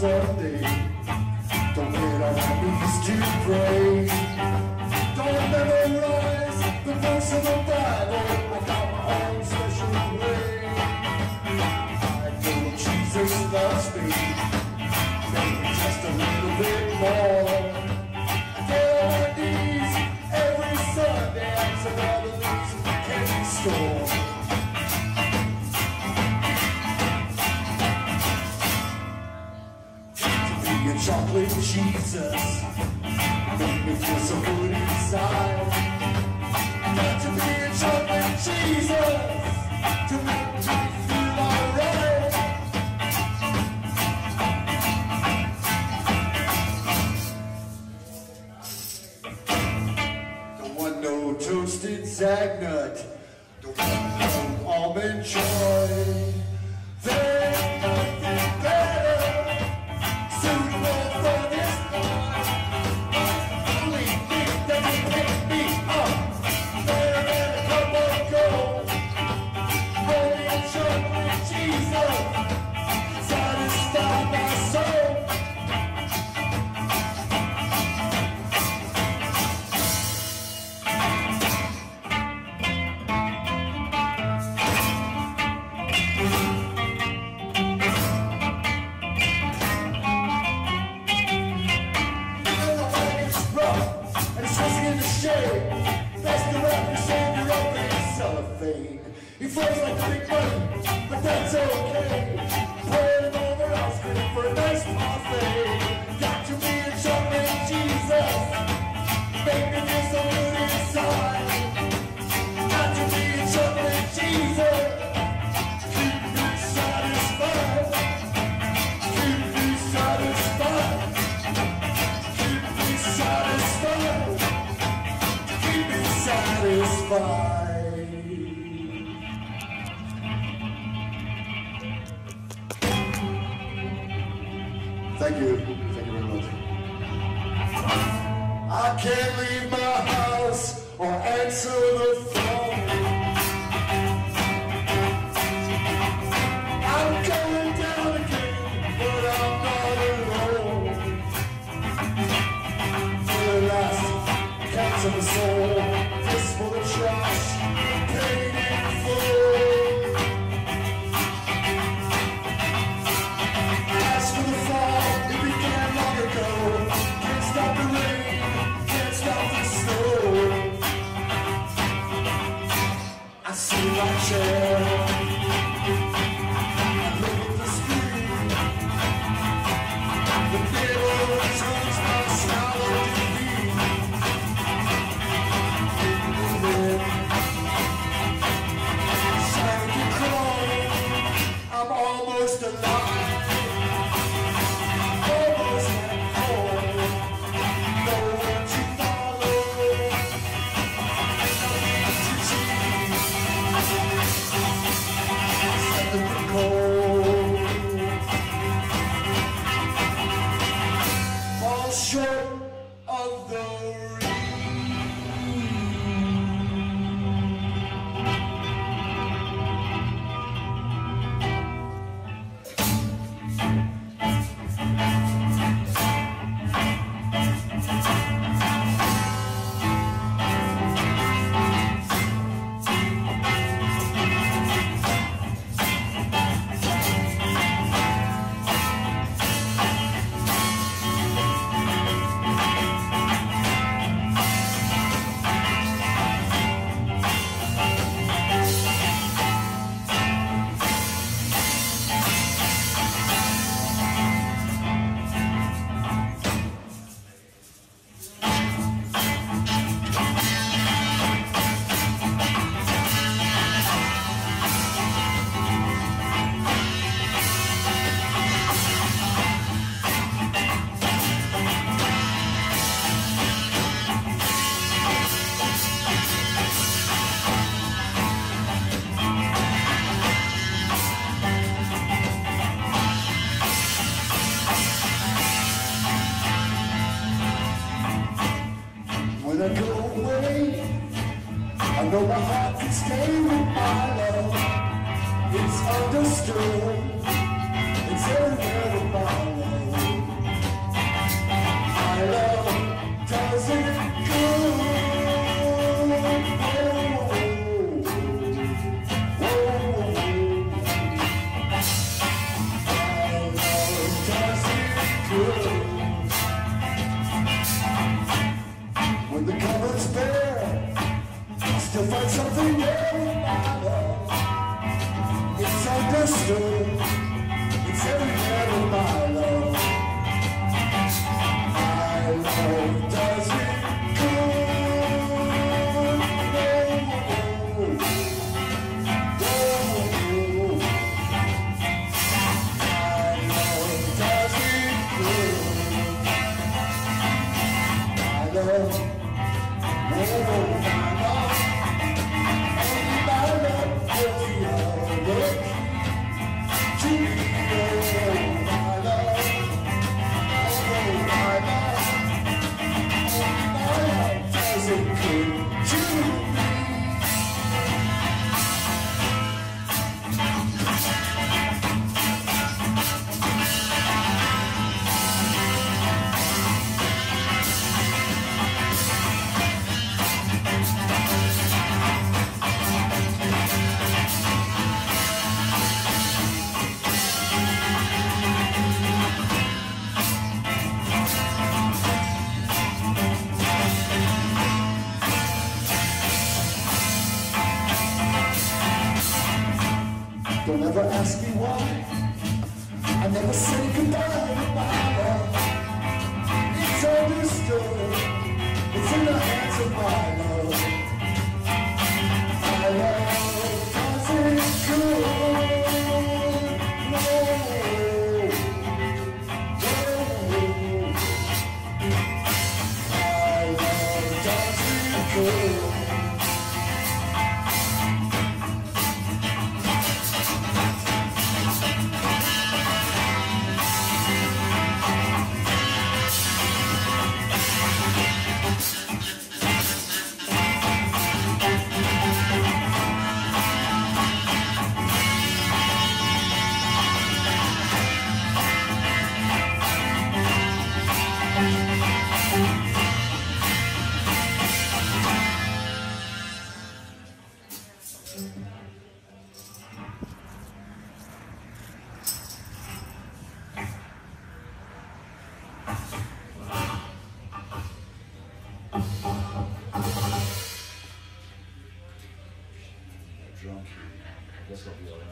Sunday. Don't get on my knees to pray. Don't memorize the verse of the Bible. I got my own special way. I know Jesus loves me, maybe just a little bit more. I get on my knees every Sunday and some other things in the candy store. Chocolate Jesus make me feel so good inside. Got to be a chocolate Jesus to make me feel alright. Don't want no toasted Zagnut, don't want no almond joy. There's nothing better suitable for this boy. Only thing that can make me up better than a cup of gold. Only a chocolate Jesus satisfy my soul. Best to wrap your savior up in cellophane. He flows like big money, but that's okay. Pouring him over ice cream for a nice parfait. Got to be a chocolate Jesus, make me feel so good inside. Got to be a chocolate Jesus, keep me satisfied. Keep me satisfied. Keep me satisfied. Satisfied. Thank you very much. I can't leave my house or answer the phone. I'm going down again, but I'm not alone. For the last cats of the soul, for the trash, paid in full. As for the fall, it began long ago. Can't stop the rain, can't stop the snow. I sit in my chair, I look at the screen. The neighborhood turns my smile of defeat. I'm almost alive, almost at home. Know what you follow, no need to cheat. Set the cold, fall short of the when I go away. I know my heart can stay with my love. It's understood. It's everywhere with my love. Don't ever ask me why. I never say goodbye to my love. It's understood. It's in the hands of my love. My love doesn't good. No. My love doesn't good. Drunk. I guess I'll be alright.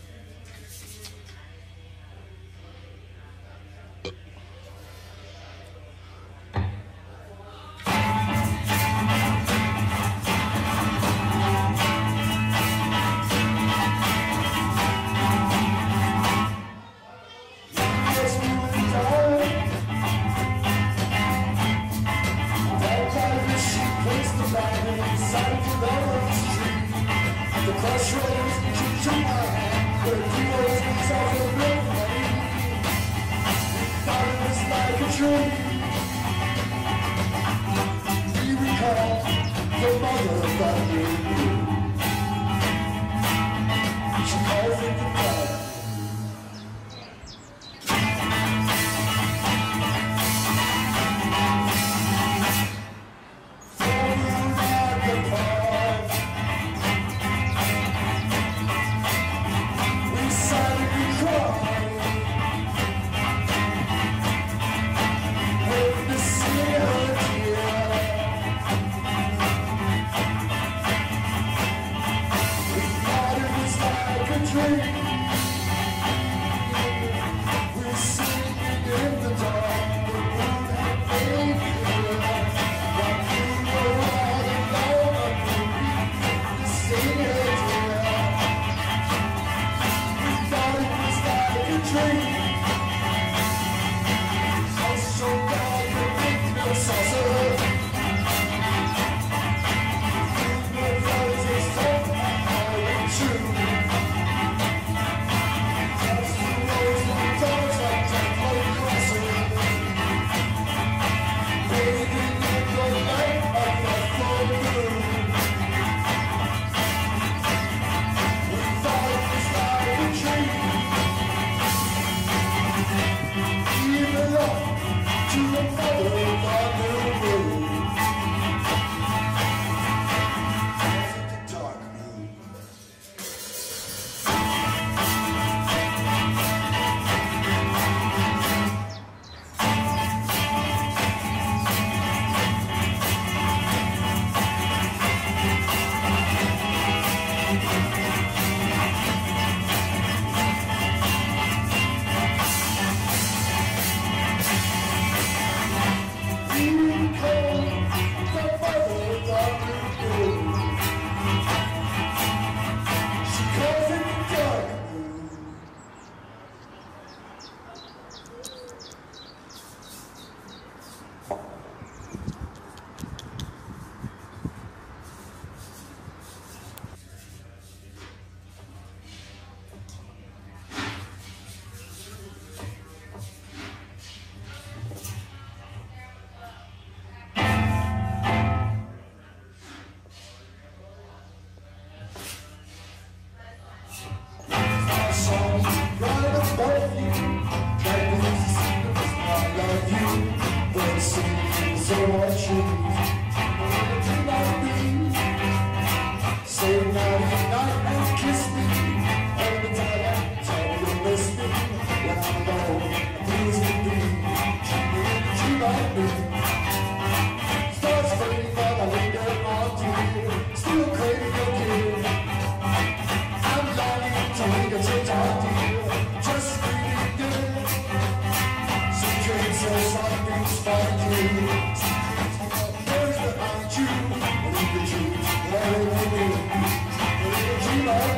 The crossroads keep to my hand, where heroes meet all the real money. Thought it was like a dream. We recall the mother that we knew. She calls it the blood.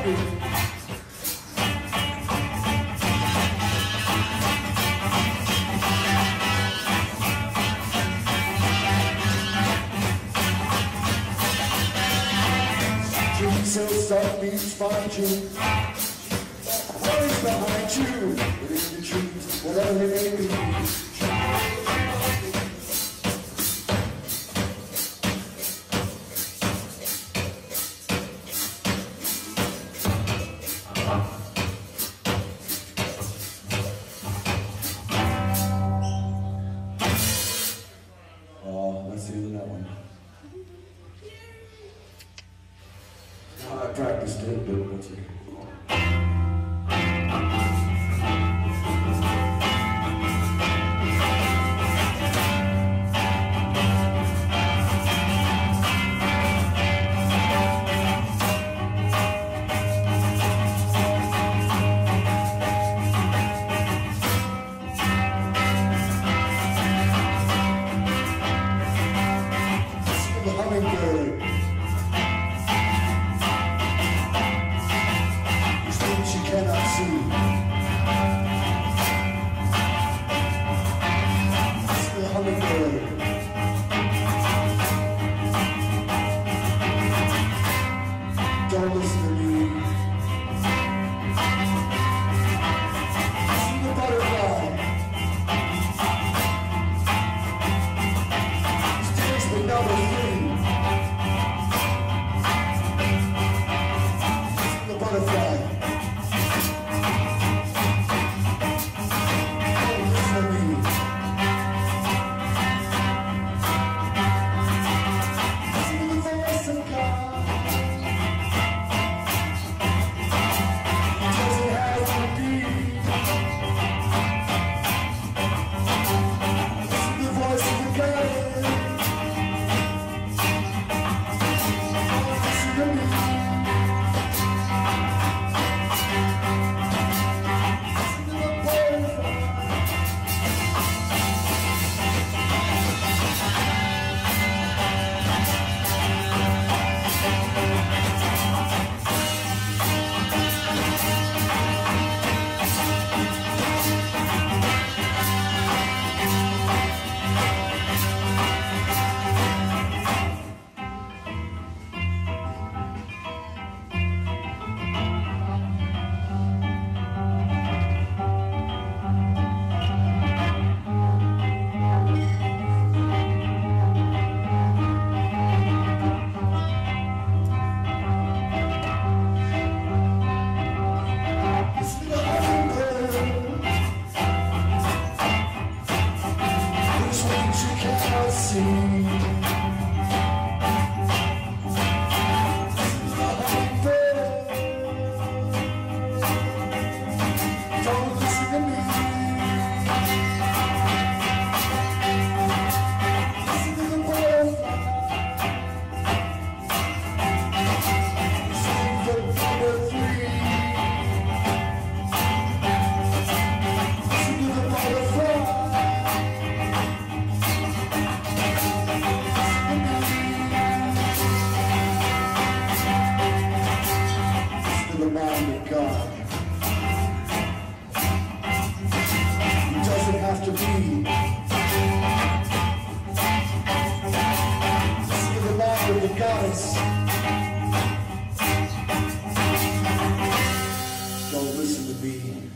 So stop means find you. Always behind you, but in the trees, whatever it may be. Oh, let's see that one. I practiced it, but what's it? The hummingbird. She cannot see. It's the hummingbird. Don't listen to me. It's the butterfly. Sticks but number 3. It's the butterfly. Don't listen to me.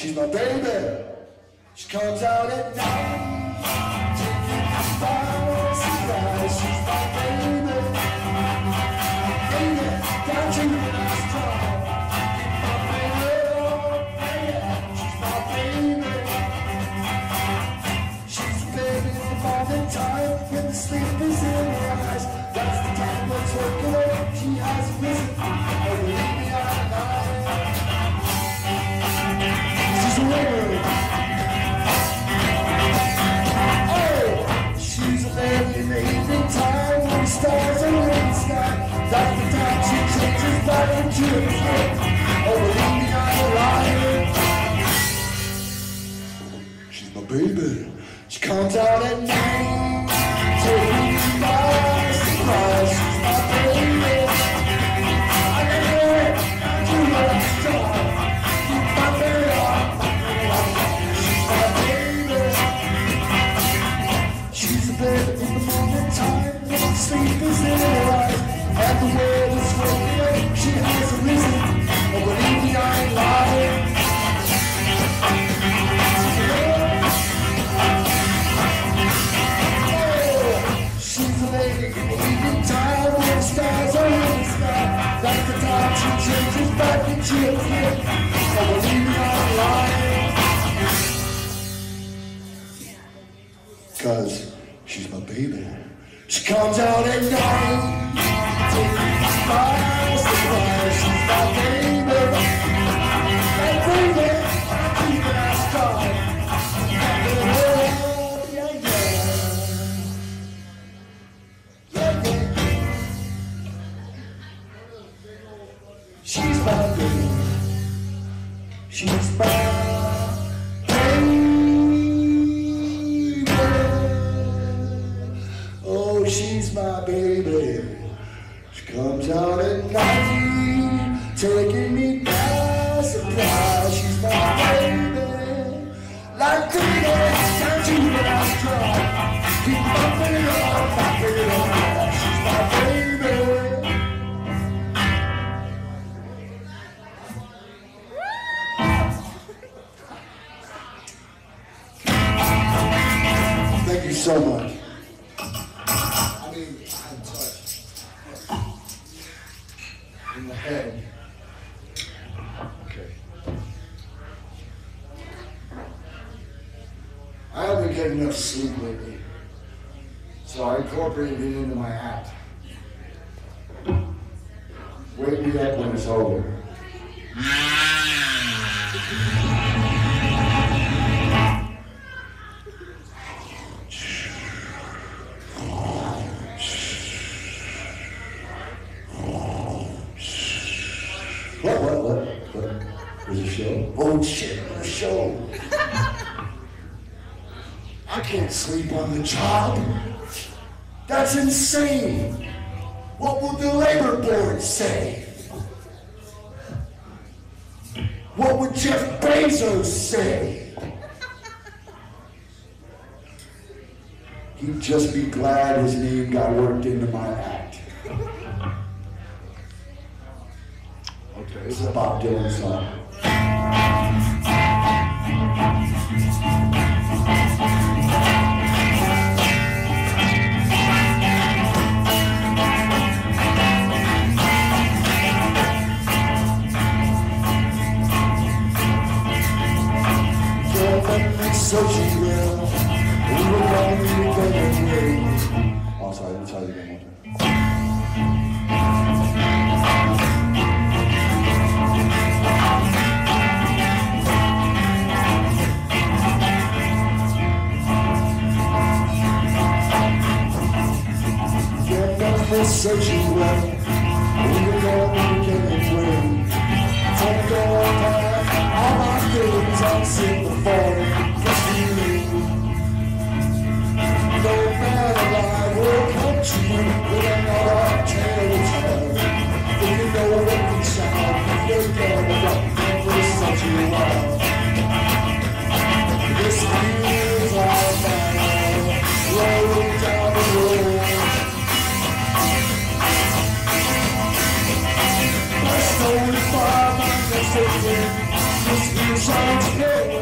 She's my baby. She comes out at night, taking me by surprise. She's my baby. Baby, down to the last drop. My baby, oh, baby. She's my baby. She's a baby in the morning time when the sleep is in her eyes. That's the time when it's working away. She has risen. Oh, believe me, I'm lying. She's a winner. Oh, she's a lady in the evening time when the stars are in the sky. That's the time she changes back into a kid. Oh, believe me, I'm lying. She's my baby. She comes out at night, taking me by surprise. She's my baby. I can hear it, do what I start. Keep my baby on. She's my baby. She's a baby in the morning time when the sleep is in her eyes. And the world is waking up, she has arisen. Oh, believe me, I ain't lying. She's a lady in the evening time when the stars are in the sky. That's the time she changes back into a kid. Oh, believe me, I'm lying. 'Cause she's my baby. She comes out at night, taking me by surprise. She's my baby. Hey, baby, I keep it as strong. She's my baby. She's my baby. Oh, she's my baby. She comes out at night, taking me by surprise. She's my baby. Like the time to the last drop. Keep my baby on, my baby on. She's my baby. Thank you so much. I mean, I'm touched in the head. Okay. I haven't been getting enough sleep lately, so I incorporated it into my act. Wake me up when it's over. What? There's a show? Oh shit, a show. I can't sleep on the job. That's insane. What will the labor board say? What would Jeff Bezos say? He'd just be glad his name got worked into my act. Okay, it's a Bob Dylan song. So she will. We were going to go away. Oh, sorry, let me try it again one time. So she will. We were going to get away. Take all my feelings I've seen before. No matter I will come to you with another tale. If you know what we sound, you're gonna rock me such a while. This is our battle, rolling down the road. My story far, my message in this is shines pale.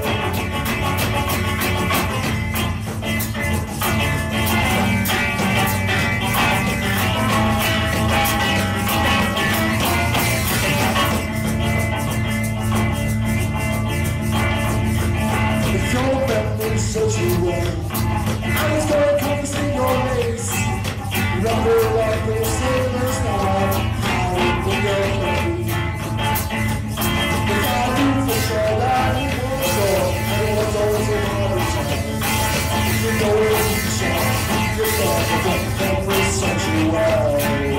If your memory serves you well, I was gonna come to see your face. Remember like those sailors now, how it will go. Without you for sure that it was so, and it was always a hard time. You know it was a shot, yourself, but memory serves you well.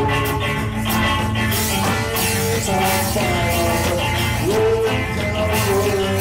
It's on fire, rolling down the road.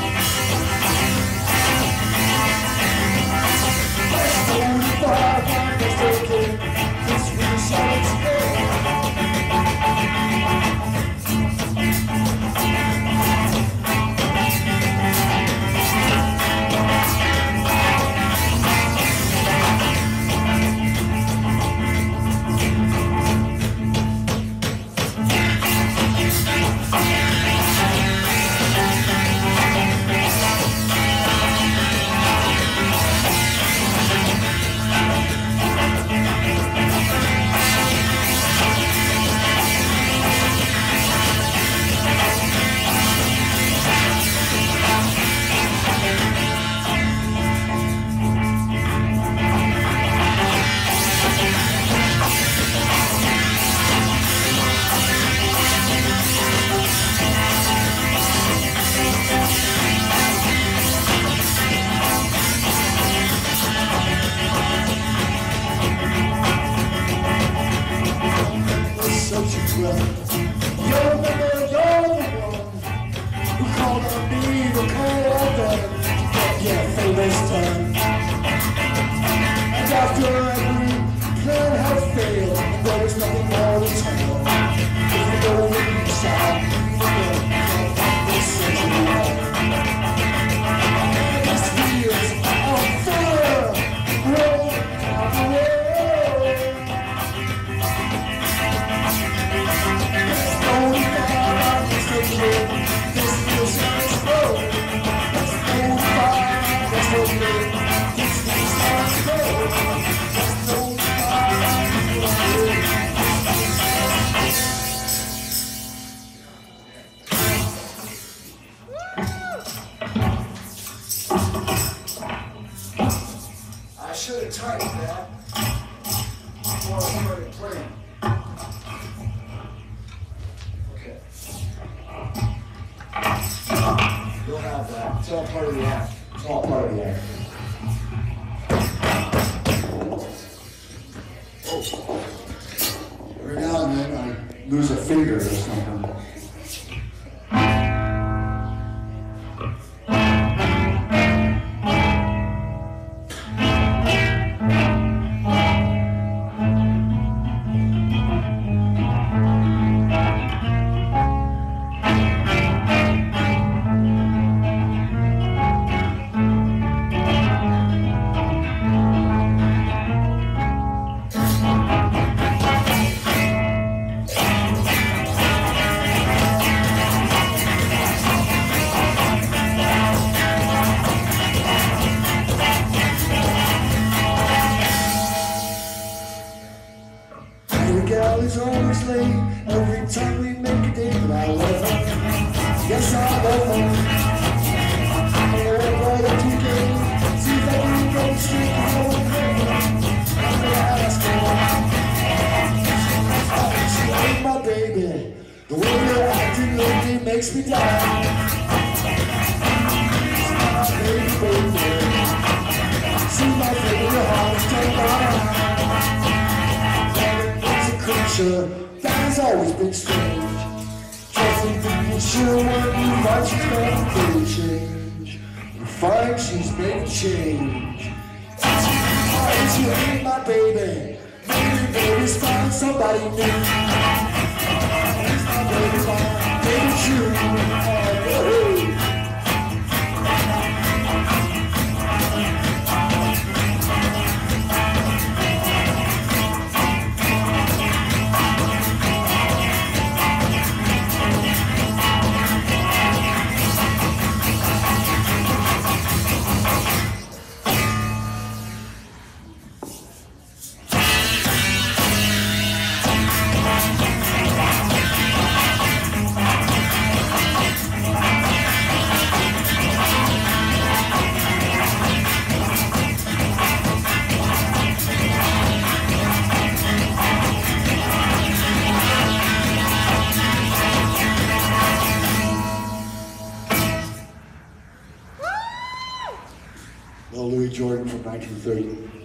I should have tightened that before I started playing. Okay. You'll have that. It's all part of the act. It's all part of the act. Oh. Every now and then I lose a finger or something. Is always late every time we make a date, but I love her. Yes, I love her. I'm gonna go to PK, see if I can go straight to her. I'm gonna ask her. She ain't my baby. The way you're acting lately makes me die. She's my baby, baby. She's my baby, your heart is taken by. That has always been strange. Just being sure when you find she's made a change. You find she's made a change. Oh, she ain't my baby. Maybe baby's found somebody new. He's my baby, my baby true. Oh, hey. Little Louis Jordan from 1930.